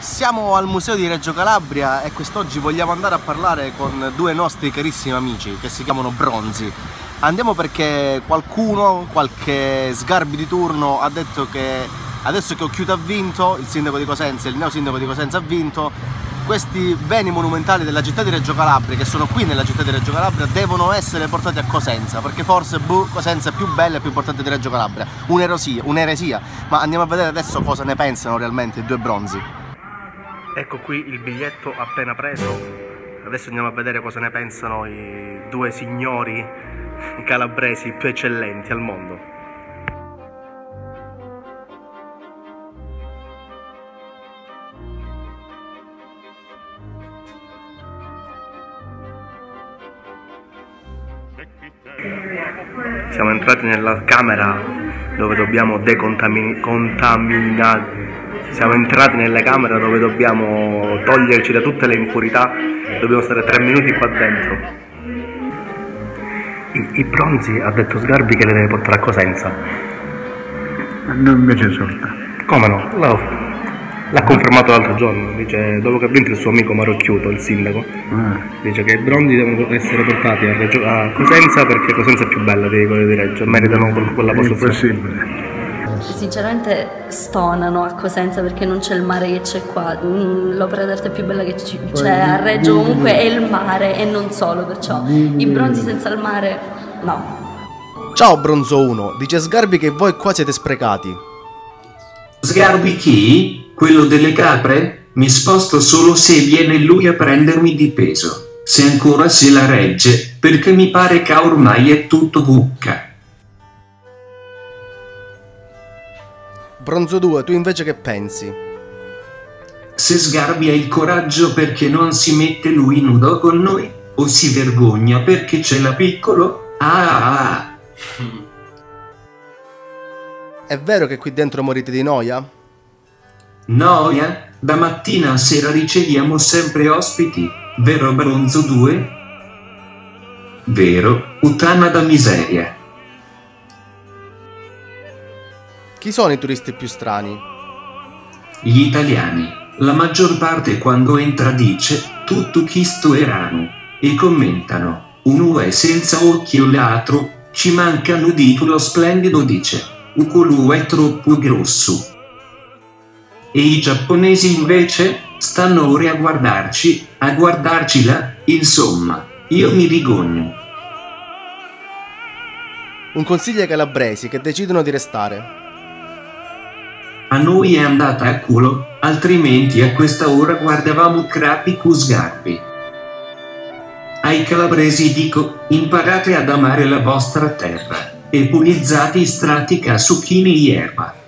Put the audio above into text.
Siamo al Museo di Reggio Calabria e quest'oggi vogliamo andare a parlare con due nostri carissimi amici che si chiamano Bronzi. Andiamo perché qualche sgarbi di turno ha detto che adesso che Occhiuto ha vinto, il sindaco di Cosenza e il neo sindaco di Cosenza ha vinto, questi beni monumentali della città di Reggio Calabria, che sono qui nella città di Reggio Calabria, devono essere portati a Cosenza, perché forse Cosenza è più bella e più importante di Reggio Calabria. Un'eresia, ma andiamo a vedere adesso cosa ne pensano realmente i due Bronzi. Ecco qui il biglietto appena preso, adesso andiamo a vedere cosa ne pensano i due signori calabresi più eccellenti al mondo. Siamo entrati nella camera dove dobbiamo Siamo entrati nelle camere dove dobbiamo toglierci da tutte le impurità, dobbiamo stare 3 minuti qua dentro. I Bronzi ha detto Sgarbi che le deve portare a Cosenza. Non mi risulta. Come no? L'ha confermato l'altro giorno, dice, dopo che ha vinto il suo amico Marocchiuto, il sindaco, dice che i Bronzi devono essere portati a Cosenza perché Cosenza è più bella di quello di Reggio, meritano quella posizione. Impossibile. Sinceramente stonano a Cosenza perché non c'è il mare che c'è qua. L'opera d'arte più bella che c'è a Reggio comunque è il mare e non solo, perciò i Bronzi senza il mare no. Ciao Bronzo 1, dice Sgarbi che voi qua siete sprecati. Sgarbi chi? Quello delle capre? Mi sposto solo se viene lui a prendermi di peso, se ancora se la regge, perché mi pare che ormai è tutto vucca. Bronzo 2, tu invece che pensi? Se Sgarbi ha il coraggio perché non si mette lui nudo con noi, o si vergogna perché c'è la piccolo? È vero che qui dentro morite di noia? Noia? Da mattina a sera riceviamo sempre ospiti, vero Bronzo 2? Vero, puttana da miseria. Chi sono i turisti più strani? Gli italiani, la maggior parte quando entra dice tutto chi sto erano, e commentano, uno è senza occhio l'altro, ci manca nudicolo splendido dice, ucolo è troppo grosso. E i giapponesi invece, stanno ore a guardarci là, insomma, io mi rigogno. Un consiglio ai calabresi che decidono di restare. A noi è andata a culo, altrimenti a questa ora guardavamo Crapi cu Sgarbi. Ai calabresi dico, imparate ad amare la vostra terra, e pulizzate i strati ca succhini erba.